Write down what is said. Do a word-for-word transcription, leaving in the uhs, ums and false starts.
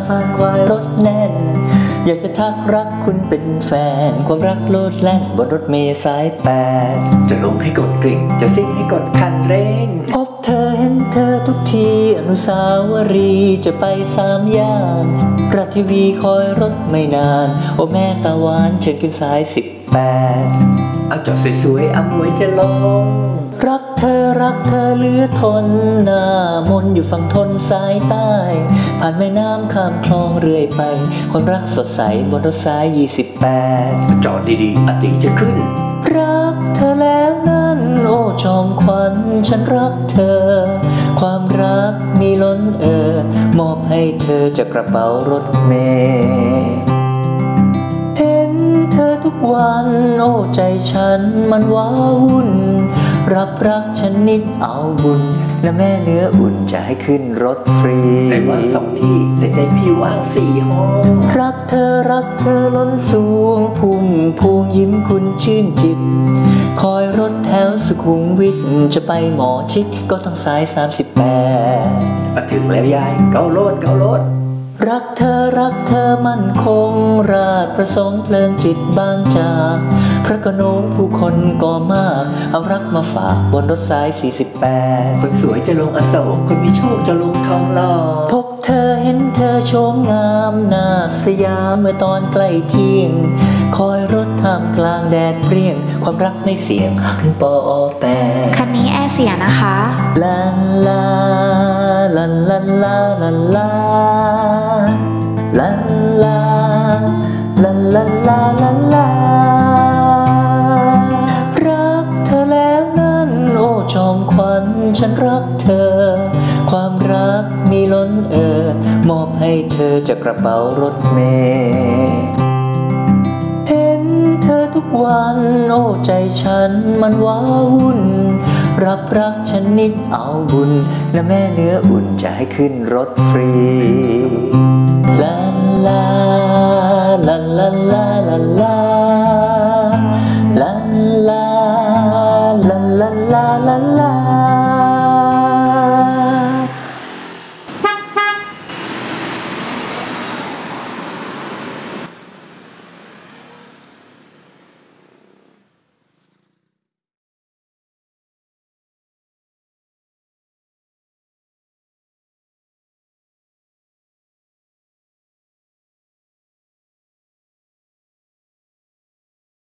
ผ่านควายรถแน่นอยากจะทักรักคุณเป็นแฟนความรักโลดแล่นบนรถเมล์สายแปดจะลงให้กดกริ่งจะซิ่งให้กดคันเร่งพบเธอเห็นเธอทุกทีอนุสาวรีย์จะไปสามย่านรัฐทีวีคอยรถไม่นานโอ้แม่ตาหวานเชิญขึ้นสายสิบแปดเอาจอดสวยๆอำนวยจะลงรักเธอรักเธอเหลือทนหน้ามนอยู่ฝั่งทนสายใต้ผ่านแม่น้ำข้ามคลองเรื่อยไปความรักสดใสบนรถสายยี่สิบแปดจอดดีๆอติจะขึ้นรักเธอแล้วนั่นโอ้จอมขวัญฉันรักเธอความรักมีล้นเอ่อมอบให้เธอจากกระเป๋ารถเมล์เห็นเธอทุกวันโอ้ใจฉันมันว้าวุ่นรับรักฉันนิดเอาบุญและแม่เนื้ออุ่นจะให้ขึ้นรถฟรีในว่างสองที่แต่ใจพี่ว่างสี่ห้องรักเธอรักเธอล้นสูงพุ่งพูงยิ้มคุณชื่นจิตคอยรถแถวสุขุมวิทจะไปหมอชิดก็ต้องสายสามสิบแปดมาถึงแล้วยายเกาโลดเกาโลดรักเธอรักเธอมั่นคงราชประสงค์เพลินจิตบางจากพระกโนงผู้คนก็มากเอารักมาฝากบนรถสายสี่สิบแปดคนสวยจะลงอโศกคนมีโชคจะลงทองหล่อพบเธอเห็นเธอโฉมงามหน้าสยามเมื่อตอนใกล้เที่ยงคอยรถท่ามกลางแดดเปรี้ยงความรักไม่เสี่ยงหากขึ้นปอแปดคันนี้แอร์เสียนะคะลันลาลันลันลาลันลาลันลาลันลันลาลันลารักเธอแล้วนั่นโอ้จอมขวัญฉันรักเธอความรักมีล้นเอ่อมอบให้เธอจากกระเป๋ารถเมล์เห็นเธอทุกวันโอ้ใจฉันมันว้าวุ่นรับรักฉันนิดเอาบุญและแม่เนื้ออุ่นจะให้ขึ้นรถฟรีลาลาลาลาลาลาลา